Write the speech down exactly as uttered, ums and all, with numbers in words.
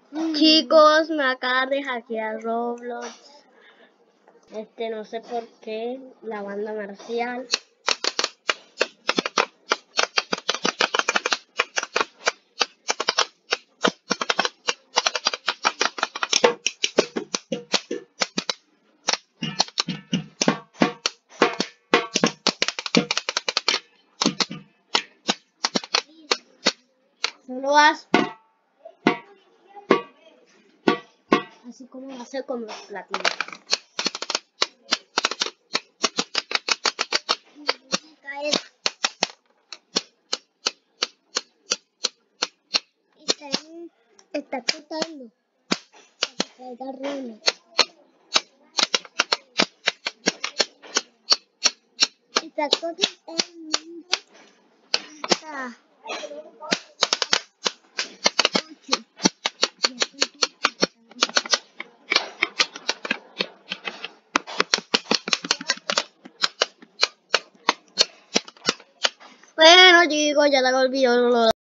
Chicos, me acaba de hackear Roblox. Este, no sé por qué, la banda marcial. Solo haz así como hace con los platinos. Está, está cortando. Está ruina. Está cortando. Está. Bueno chicos, ya te olvidó lo